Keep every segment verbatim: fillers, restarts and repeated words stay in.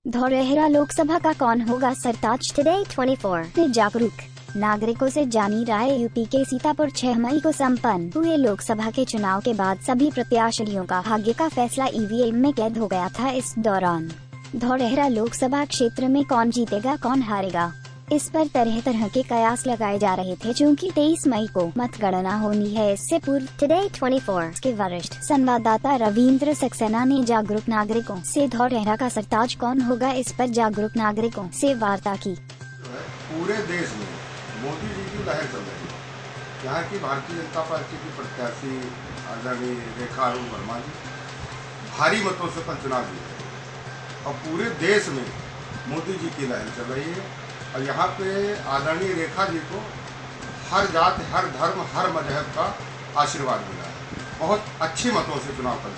धौरहरा लोकसभा का कौन होगा सरताज? टुडे चौबीस जागरूक नागरिकों से जानी राय। यूपी के सीतापुर छह मई को संपन्न हुए लोकसभा के चुनाव के बाद सभी प्रत्याशियों का भाग्य का फैसला ईवीएम में कैद हो गया था। इस दौरान धौरहरा लोकसभा क्षेत्र में कौन जीतेगा कौन हारेगा, इस पर तरह तरह के कयास लगाए जा रहे थे। चूँकि तेईस मई को मतगणना होनी है, इससे पूर्व टुडे चौबीस के वरिष्ठ संवाददाता रविंद्र सक्सेना ने जागरूक नागरिकों से धौरहरा का सरताज कौन होगा, इस पर जागरूक नागरिकों से वार्ता की। पूरे देश में मोदी जी की लहर चल रही है। यहाँ की भारतीय जनता पार्टी की प्रत्याशी आदरणीय रेखा अरुण वर्मा जी भारी मतों से कल चुनाव जीते और पूरे देश में मोदी जी की लहर चल रही है। और यहाँ पे आदरणीय रेखा जी को हर जात, हर धर्म, हर मजहब का आशीर्वाद मिला है। बहुत अच्छे मतों से चुनाव कर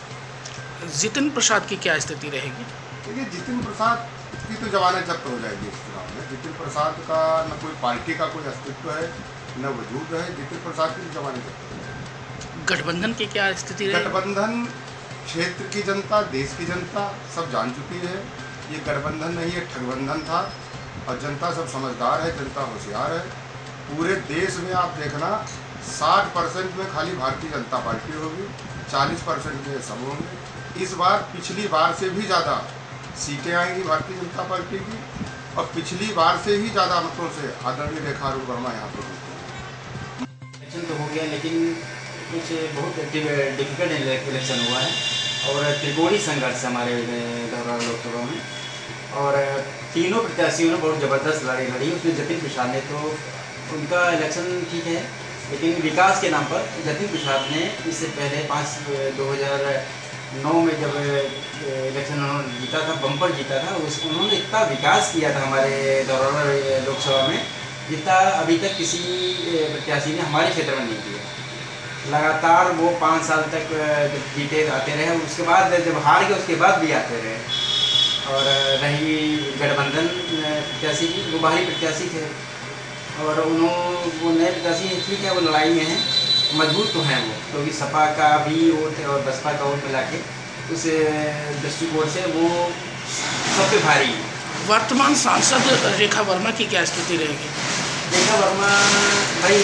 दिए। जितिन प्रसाद की क्या स्थिति रहेगी? देखिए, जितिन प्रसाद की तो जमानत जब्त हो जाएगी इस चुनाव में। जितिन प्रसाद का न कोई पार्टी का कोई अस्तित्व है न वजूद है। जितिन प्रसाद की जमानत जब्त हो जाएगी। गठबंधन की क्या स्थिति रहेगी? गठबंधन क्षेत्र की जनता, देश की जनता सब जान चुकी है। ये गठबंधन नहीं है, ठगबंधन था। और जनता सब समझदार है, जनता होशियार है। पूरे देश में आप देखना साठ परसेंट में खाली भारतीय जनता पार्टी होगी, चालीस परसेंट में सब होंगे। इस बार पिछली बार से भी ज़्यादा सीटें आएंगी भारतीय जनता पार्टी की और पिछली बार से ही ज़्यादा मतों से आदरणीय रेखा अरुण वर्मा यहाँ पर जीते हैं। इलेक्शन तो हो गया, लेकिन कुछ बहुत डिफिकल्ट इलेक्शन हुआ है और त्रिकोणीय संघर्ष हमारे धौरहरा लोकसभा में। और तीनों प्रत्याशियों ने बहुत ज़बरदस्त लड़ाई लड़ी। उसमें जतिन प्रसाद ने तो उनका इलेक्शन ठीक है, लेकिन विकास के नाम पर जतिन प्रसाद ने इससे पहले पाँच दो हज़ार नौ में जब इलेक्शन उन्होंने जीता था, बम्पर जीता था, उस उन्होंने इतना विकास किया था हमारे धौरहरा लोकसभा में जितना अभी तक किसी प्रत्याशी ने हमारे क्षेत्र में नहीं किया। लगातार वो पाँच साल तक जीते आते रहे, उसके बाद जब हार गए उसके बाद भी आते रहे। और रही गठबंधन प्रत्याशी की, वो बाहरी प्रत्याशी थे और उन्होंने वो नए प्रत्याशी ठीक है, वो लड़ाई में हैं, मजबूत तो हैं वो, क्योंकि तो सपा का भी वोट और बसपा का वोट मिला के उस दृष्टिकोण से वो सब पे भारी है। वर्तमान सांसद रेखा वर्मा की क्या स्थिति रहेगी? रेखा वर्मा भाई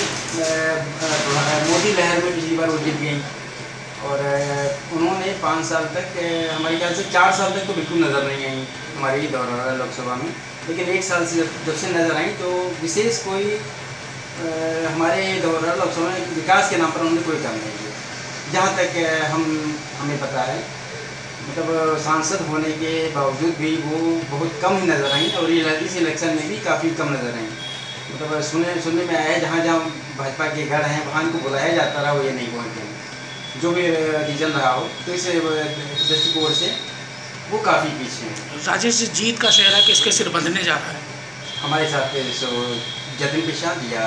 मोदी लहर में पिछली बार वो जीत गई और उन्होंने पाँच साल तक, हमारे ख्याल से चार साल तक तो बिल्कुल नज़र नहीं आई हमारी धौरहरा लोकसभा में, लेकिन एक साल से जब जब से नज़र आई तो विशेष कोई आ, हमारे धौरहरा लोकसभा में विकास के नाम पर उन्होंने कोई काम नहीं किया। जहाँ तक हम हमें पता है, मतलब सांसद होने के बावजूद भी वो बहुत कम ही नज़र आई और इस इलेक्शन में भी काफ़ी कम नज़र आई। मतलब सुनने सुनने में आया है जहाँ जहाँ भाजपा के गढ़ हैं वहाँ इनको बुलाया जाता रहा, वो ये नहीं पहुँचे। जो भी रीजन रहा हो, तो इस दृष्टिकोण से वो काफ़ी पीछे हैं। राजेश जी, जीत का सेहरा किसके सिर बंधने जा रहा है? हमारे साथ सो जतिन प्रसाद या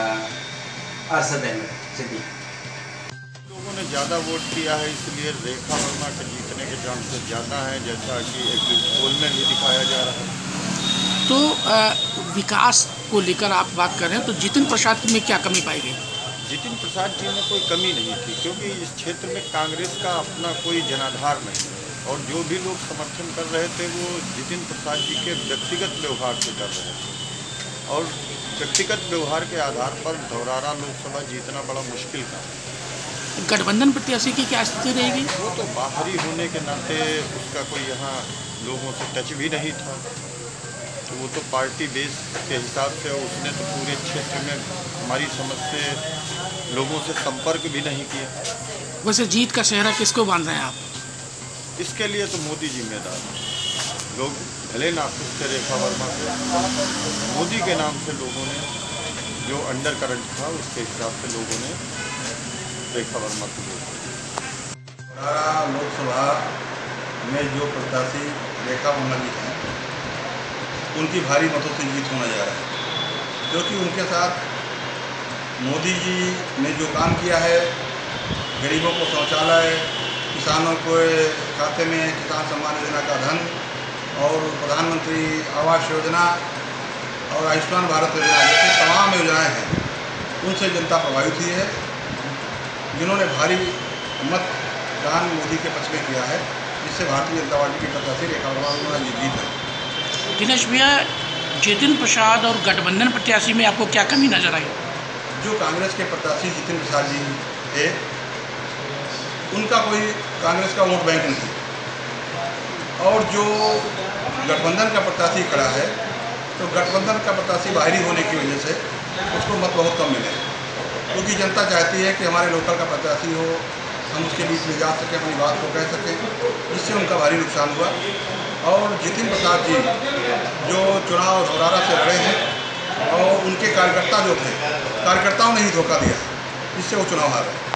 अरशद अहमद सिद्दीकी। लोगों ने ज़्यादा वोट किया है, इसलिए रेखा वर्मा के जीतने के चांसेस ज़्यादा हैं, जैसा कि एक पोल में भी दिखाया जा रहा है। तो आ, विकास को लेकर आप बात कर रहे हैं, तो जितिन प्रसाद में क्या कमी पाई गई? जितिन प्रसाद जी में कोई कमी नहीं थी, क्योंकि इस क्षेत्र में कांग्रेस का अपना कोई जनाधार नहीं है और जो भी लोग समर्थन कर रहे थे वो जितिन प्रसाद जी के व्यक्तिगत व्यवहार से कर रहे थे और व्यक्तिगत व्यवहार के आधार पर धौरहरा लोकसभा जीतना बड़ा मुश्किल काम है। गठबंधन प्रत्याशी की क्या स्थिति रहेगी? वो तो बाहरी होने के नाते उसका कोई यहाँ लोगों से टच भी नहीं था, तो वो तो पार्टी बेस के हिसाब से उसने तो पूरे क्षेत्र में हमारी समझ से लोगों से संपर्क भी नहीं किया। वैसे जीत का सेहरा किसको बांध रहे हैं आप? इसके लिए तो मोदी जिम्मेदार हैं। लोग भले ना खुश थे रेखा वर्मा से, मोदी के नाम से लोगों ने जो अंडर करंट था उसके हिसाब से लोगों ने रेखा वर्मा को वोट दिया। धौरहरा लोकसभा में जो प्रत्याशी रेखा वर्मा जी हैं, उनकी भारी मतों से जीत होने जा रहा है, क्योंकि उनके साथ मोदी जी ने जो काम किया है, गरीबों को शौचालय, किसानों को खाते में किसान सम्मान योजना का धन और प्रधानमंत्री आवास योजना और आयुष्मान भारत योजना जैसी तमाम योजनाएं हैं, उनसे जनता प्रभावित हुई है। जिन्होंने भारी मतदान मोदी के पक्ष में किया है, जिससे भारतीय जनता पार्टी की प्रत्याशी रेखा वर्मा जी जीत है। दिनेश भैया, जितिन प्रसाद और गठबंधन प्रत्याशी में आपको क्या कमी नजर आई? जो कांग्रेस के प्रत्याशी जितिन प्रसाद जी थे, उनका कोई कांग्रेस का वोट बैंक नहीं, और जो गठबंधन का प्रत्याशी खड़ा है तो गठबंधन का प्रत्याशी बाहरी होने की वजह से उसको मत बहुत कम मिले, क्योंकि जनता चाहती है कि हमारे लोकल का प्रत्याशी हो, हम उसके बीच में जा सकें, अपनी बात को कह सकें, जिससे उनका भारी नुकसान हुआ। और जितिन प्रसाद जी जो चुनाव धौरारा से लड़े हैं और उनके कार्यकर्ता जो थे, कार्यकर्ताओं ने ही धोखा दिया, जिससे वो चुनाव हारे।